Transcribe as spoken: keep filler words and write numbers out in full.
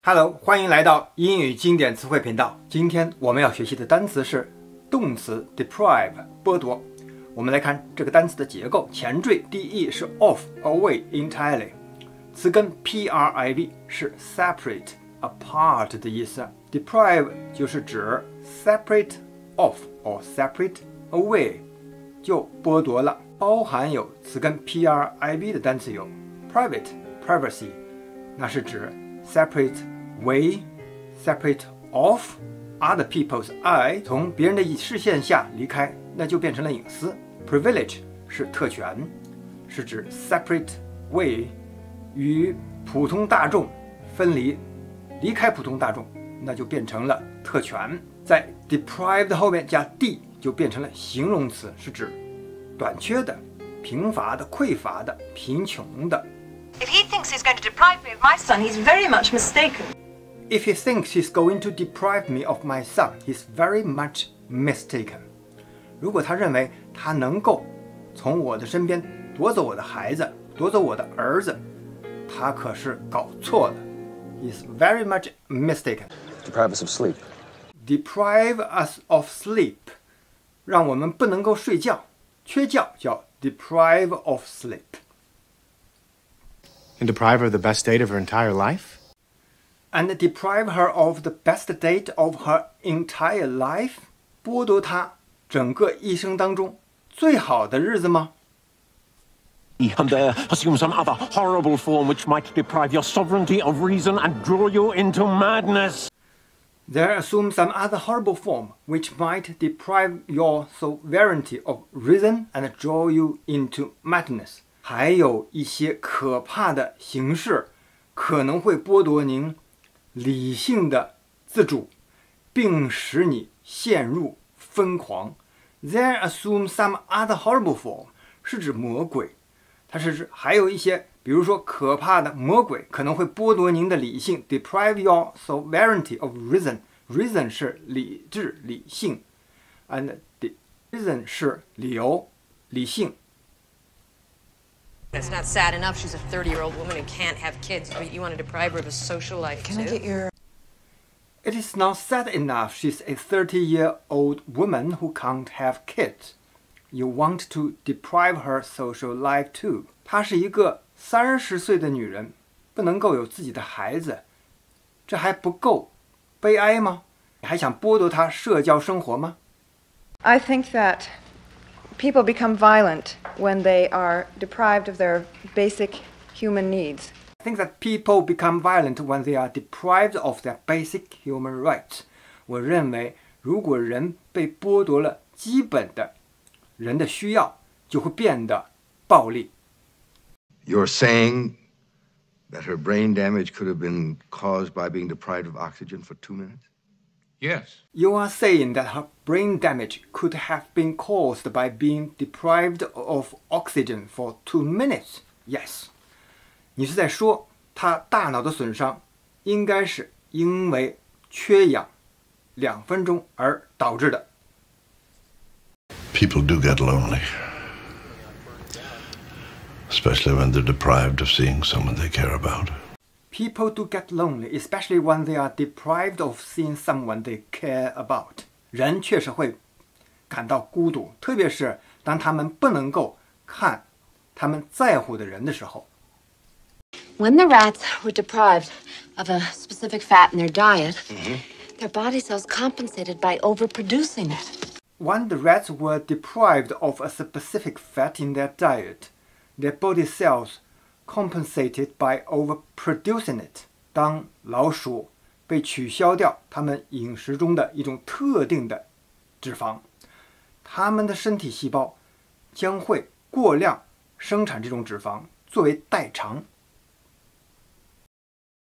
Hello， 欢迎来到英语经典词汇频道。今天我们要学习的单词是动词 deprive， 剥夺。我们来看这个单词的结构，前缀 de 是 off、away、entirely， 词根 priv 是 separate、apart 的意思。deprive 就是指 separate off or separate away， 就剥夺了。包含有词根 priv 的单词有 private、privacy， 那是指 separate way, separate off other people's eye， 从别人的视线下离开，那就变成了隐私。Privilege 是特权，是指 separate way 与普通大众分离，离开普通大众，那就变成了特权。在 deprived 后面加 de 就变成了形容词，是指短缺的、贫乏的、匮乏的、贫穷的。 If he thinks he's going to deprive me of my son, he's very much mistaken. If he thinks he's going to deprive me of my son, he's very much mistaken. 如果他认为他能够从我的身边夺走我的孩子，夺走我的儿子，他可是搞错了。He's very much mistaken. Deprive us of sleep. Deprive us of sleep. 让我们不能够睡觉，缺觉叫 deprive of sleep. And deprive her of the best date of her entire life? And deprive her of the best date of her entire life? 剥夺她整个一生当中最好的日子吗？ And there assume some other horrible form which might deprive your sovereignty of reason and draw you into madness. There assume some other horrible form which might deprive your sovereignty of reason and draw you into madness. 还有一些可怕的形式可能会剥夺您理性的自主，并使你陷入疯狂。There assume some other horrible form 是指魔鬼，它是指还有一些，比如说可怕的魔鬼可能会剥夺您的理性。Deprive your sovereignty of reason. Reason 是理智、理性 ，and reason 是理由、理性。 It's not sad enough she's a thirty-year-old woman who can't have kids, but you want to deprive her of a social life, Can too? I get your... It is not sad enough she's a thirty-year-old woman who can't have kids. You want to deprive her social life too. 她是一个三十岁的女人，不能够有自己的孩子，这还不够悲哀吗？你还想剥夺她社交生活吗？ I think that people become violent when they are deprived of their basic human needs. I think that people become violent when they are deprived of their basic human rights. 我认为，如果人被剥夺了基本的人的需要，就会变得暴力。 You're saying that her brain damage could have been caused by being deprived of oxygen for two minutes? Yes. You are saying that her brain damage could have been caused by being deprived of oxygen for two minutes? Yes. 你是在说她大脑的损伤应该是因为缺氧两分钟而导致的。 People do get lonely, especially when they're deprived of seeing someone they care about. People do get lonely, especially when they are deprived of seeing someone they care about. 人确实会感到孤独，特别是当他们不能够看他们在乎的人的时候。 When the rats were deprived of a specific fat in their diet, mm-hmm. their body cells compensated by overproducing it. When the rats were deprived of a specific fat in their diet, their body cells compensated by overproducing it. 当老鼠被取消掉它们饮食中的一种特定的脂肪，它们的身体细胞将会过量生产这种脂肪作为代偿。